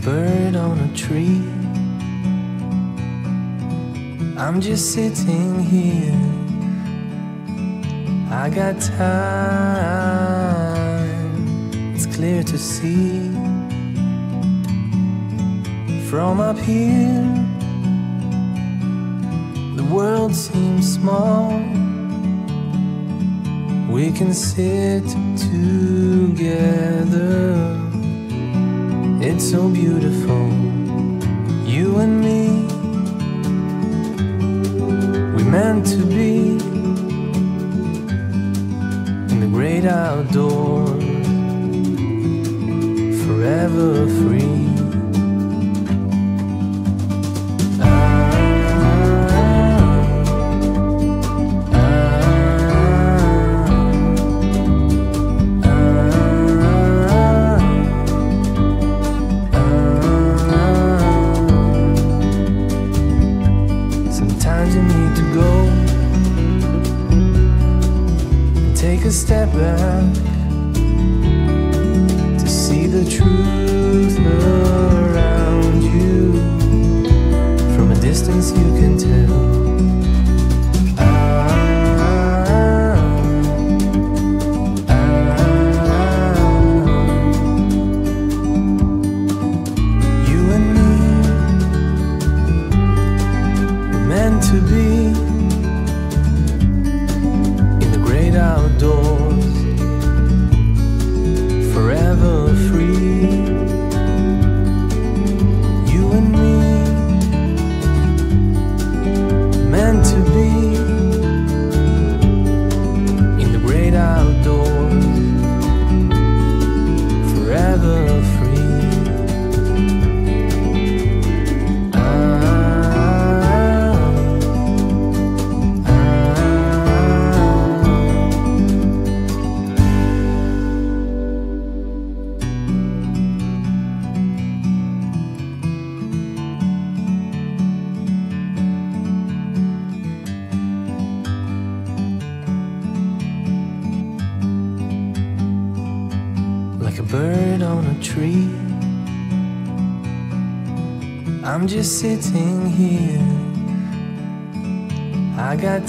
bird on a tree. I'm just sitting here. I got time, it's clear to see. From up here, the world seems small. We can sit together. It's so beautiful, you and me. We meant to be in the great outdoors, forever free. Sometimes you need to go and take a step back to see the truth around you. From a distance you can tell. You and me were meant to be in the great outdoors, forever free. You and me, meant to be in the great outdoors, forever free. Like a bird on a tree, I'm just sitting here. I got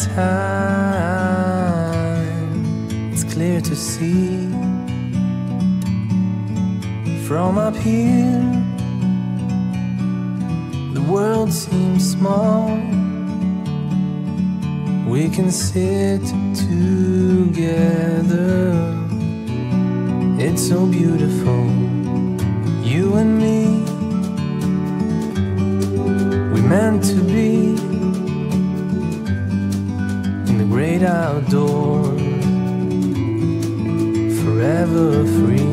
time, it's clear to see. From up here, the world seems small. We can sit together. It's so beautiful, you and me. We meant to be in the great outdoors, forever free.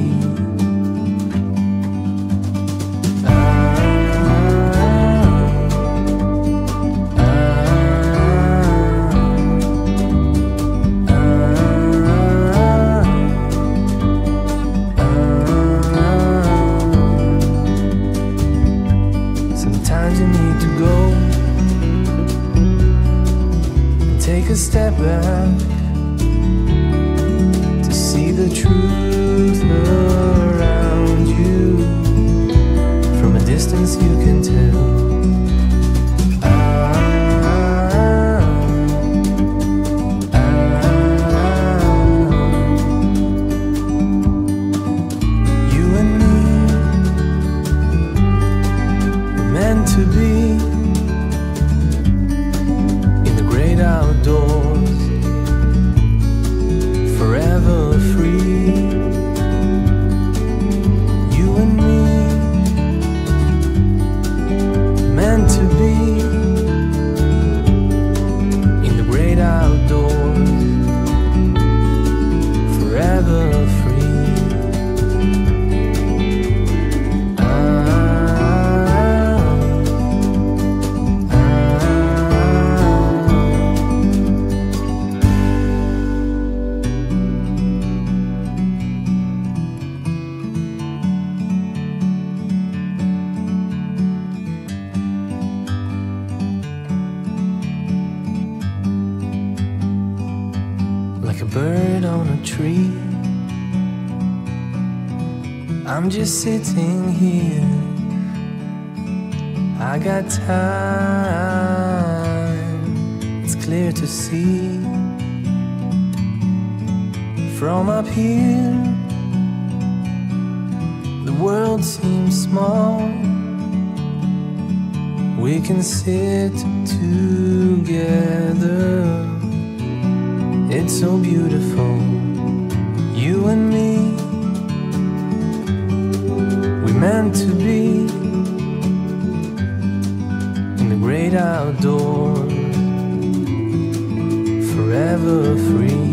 Sometimes you need to go and take a step back to see the truth around you. From a distance you can tell. You and me, meant to be in the great outdoors, forever free. You and me, meant to be in the great outdoors, forever free. Like a bird on a tree, I'm just sitting here. I got time, it's clear to see. From up here, the world seems small. We can sit together, it's so beautiful. You and me, we meant to be in the great outdoors, forever free.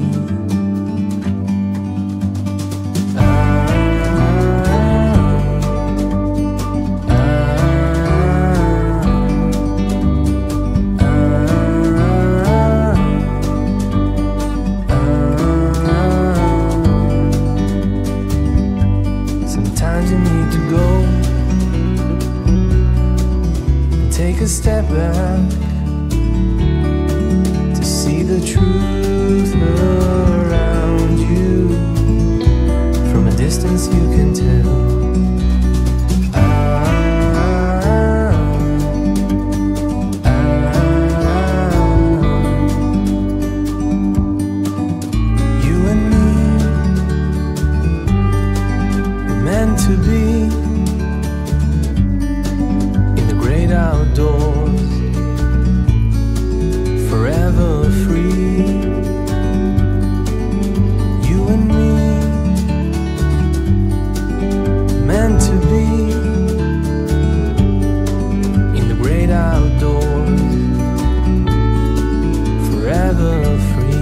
Sometimes you need to go and take a step back to see the truth around you. From a distance you can tell. You and me, we're meant to be in the great outdoors, forever free. You and me, meant to be in the great outdoors, forever free.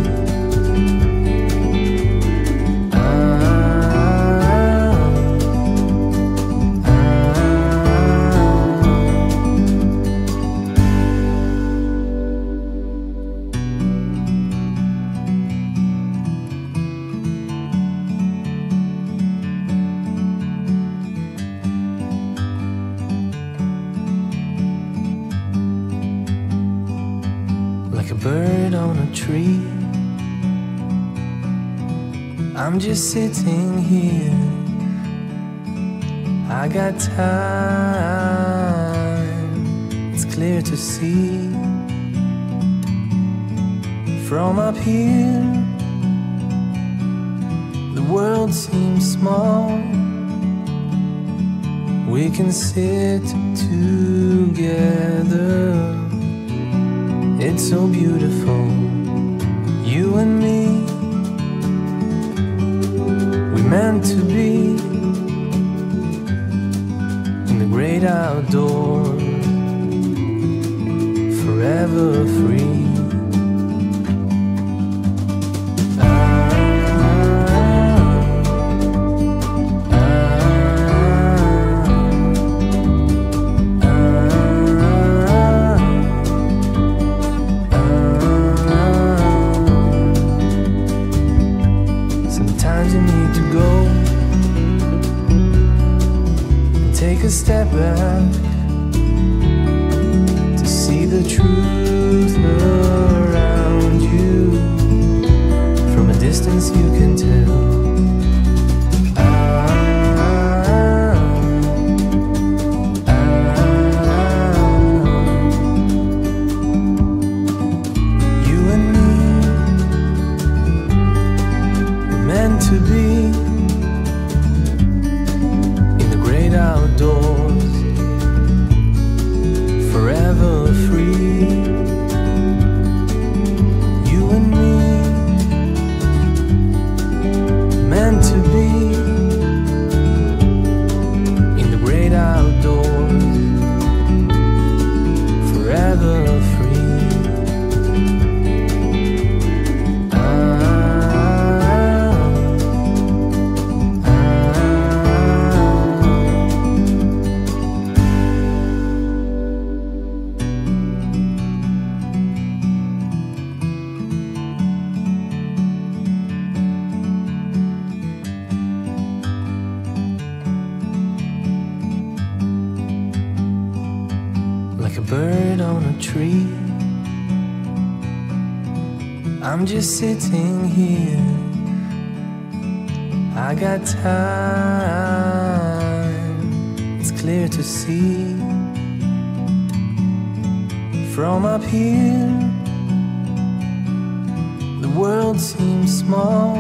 Like a bird on a tree, I'm just sitting here. I got time, it's clear to see. From up here, the world seems small. We can sit together, it's so beautiful. You and me, we meant to be in the great outdoors, forever free. Sometimes you need to go and take a step back to see the truth around you. From a distance you can tell. You and me, meant to be in the great outdoors, forever free. You and me, meant to be in the great outdoors, forever free. Like a bird on a tree, I'm just sitting here. I got time, it's clear to see. From up here, the world seems small.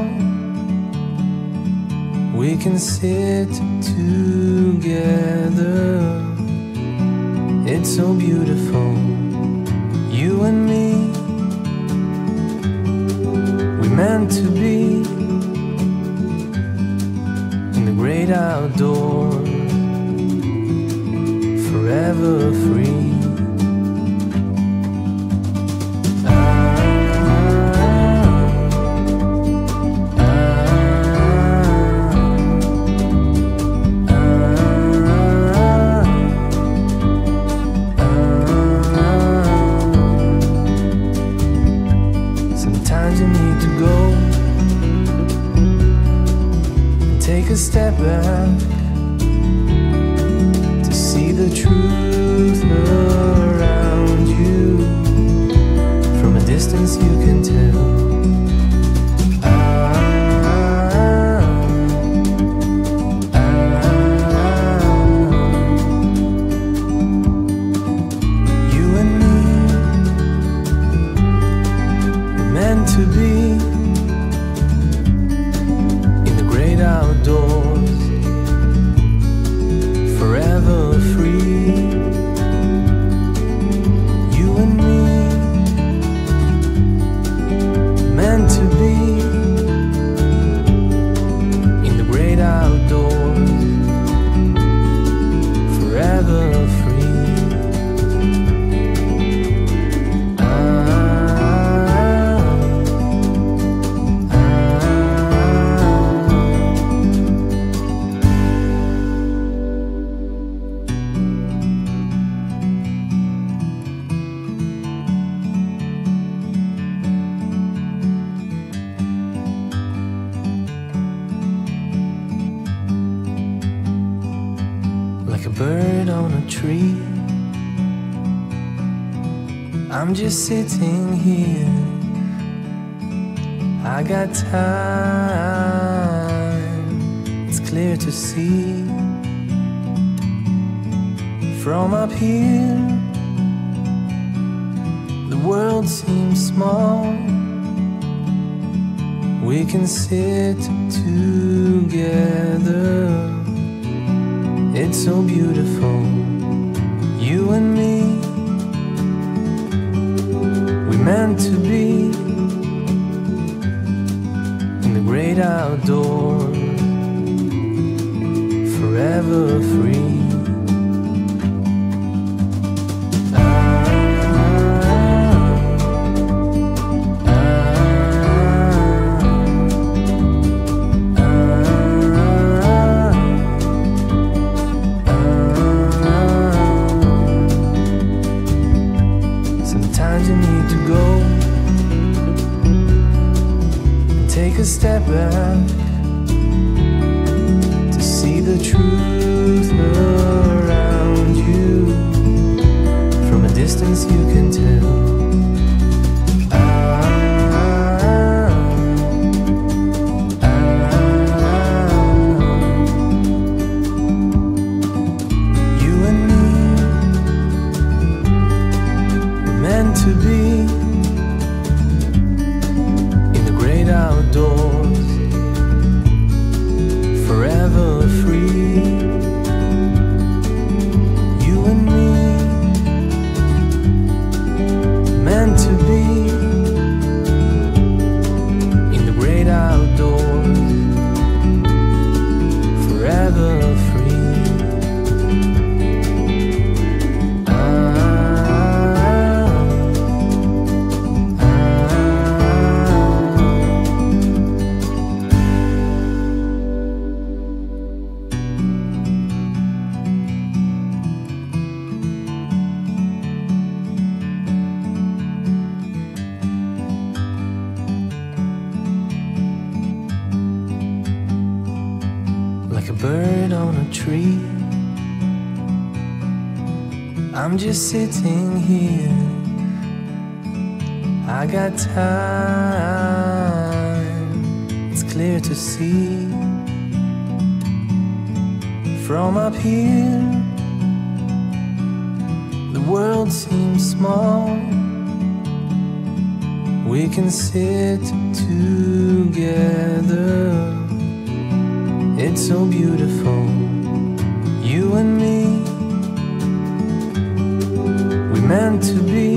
We can sit together. It's so beautiful, you and me. We meant to be in the great outdoors, forever free. Take a step back to see the truth around you. From a distance you can tell. You and me were meant to be outdoors, forever free. You and me, meant to be in the great outdoors, forever free. Like a bird on a tree, I'm just sitting here. I got time, it's clear to see. From up here, the world seems small. We can sit together. It's so beautiful, you and me. We meant to be in the great outdoors, forever free. You need to go and take a step back to see the truth around you. From a distance you can tell. You and me were meant to be in the great outdoors, forever free. You and me, meant to be in the great outdoors, forever free. Like a bird on a tree, I'm just sitting here. I got time, it's clear to see. From up here, the world seems small, we can sit together. It's so beautiful, you and me. We meant to be